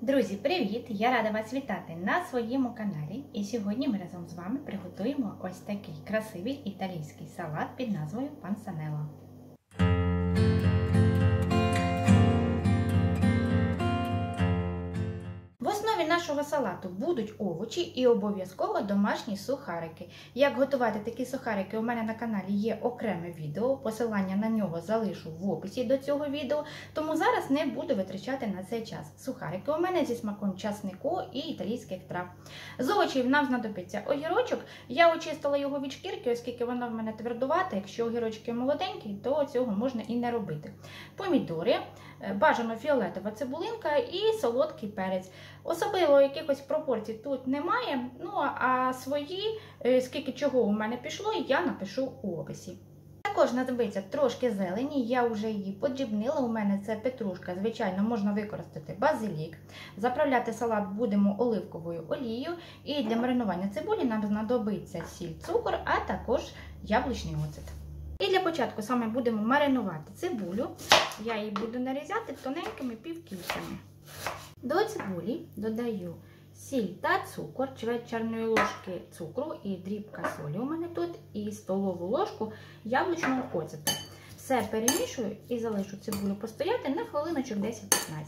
Друзі, привіт! Я рада вас вітати на своєму каналі. І сьогодні ми разом з вами приготуємо ось такий красивий італійський салат під назвою пансанелло. В основі нашого салату будуть овочі і обов'язково домашні сухарики. Як готувати такі сухарики, у мене на каналі є окреме відео, посилання на нього залишу в описі до цього відео, тому зараз не буду витрачати на цей час. Сухарики у мене зі смаком часнику і італійських трав. З овочів нам знадобиться огірочок. Я очистила його від шкірки, оскільки воно в мене твердувате. Якщо огірочки молоденькі, то цього можна і не робити. Помідори, бажано фіолетова цибулинка і солодкий перець. Особливо якихось пропорцій тут немає, а свої, скільки чого у мене пішло, я напишу у описі. Також знадобиться трошки зелені, я вже її подрібнила, у мене це петрушка, звичайно, можна використати базилік. Заправляти салат будемо оливковою олією, і для маринування цибулі нам знадобиться сіль, цукор, а також яблучний оцет. І для початку саме будемо маринувати цибулю, я її буду нарізати тоненькими півкільцями. До цибулі додаю сіль та цукор, чверть чайної ложки цукру і дрібка солі у мене тут, і столову ложку яблучного оцету. Все перемішую і залишу цибулю постояти на хвилиночок 10-15.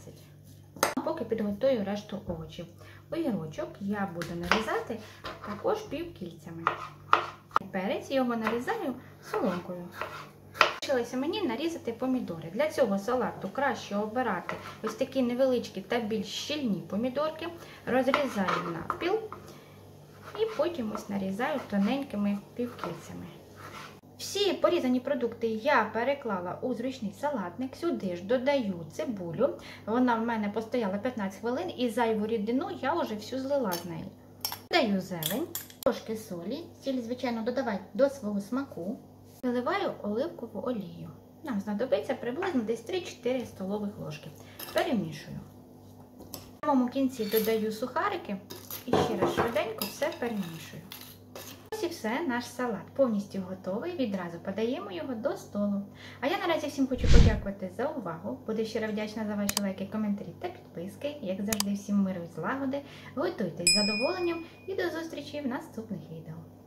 А поки підготую решту овочів. Огірочок я буду нарізати також півкільцями. Перець його нарізаю соломкою. Залишилося мені нарізати помідори. Для цього салату краще обирати ось такі невеличкі та більш щільні помідорки. Розрізаю навпіл і потім ось нарізаю тоненькими півкільцями. Всі порізані продукти я переклала у зручний салатник. Сюди ж додаю цибулю. Вона в мене постояла 15 хвилин і зайву рідину я вже всю злила з неї. Додаю зелень, трошки солі, сіль, звичайно, додавайте до свого смаку. Виливаю оливкову олію. Нам знадобиться приблизно десь 3-4 столових ложки. Перемішую. В самому кінці додаю сухарики і ще раз швиденько все перемішую. Ось і все, наш салат повністю готовий. Відразу подаємо його до столу. А я наразі всім хочу подякувати за увагу. Буду щиро вдячна за ваші лайки, коментарі та підписки. Як завжди, всім миру і злагоди. Готуйтесь з задоволенням і до зустрічі в наступних відео.